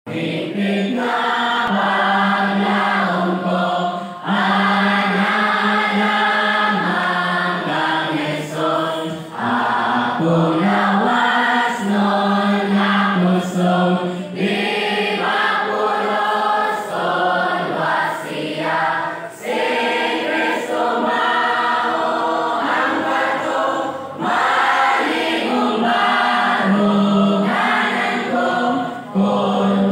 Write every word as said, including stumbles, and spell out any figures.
Pimpin kawannya untuk anak-anak Yesus. Aku lawas nolak musuh lima puluh sun wasia. Sing Kristus mau angkatku mari umbaru kananku.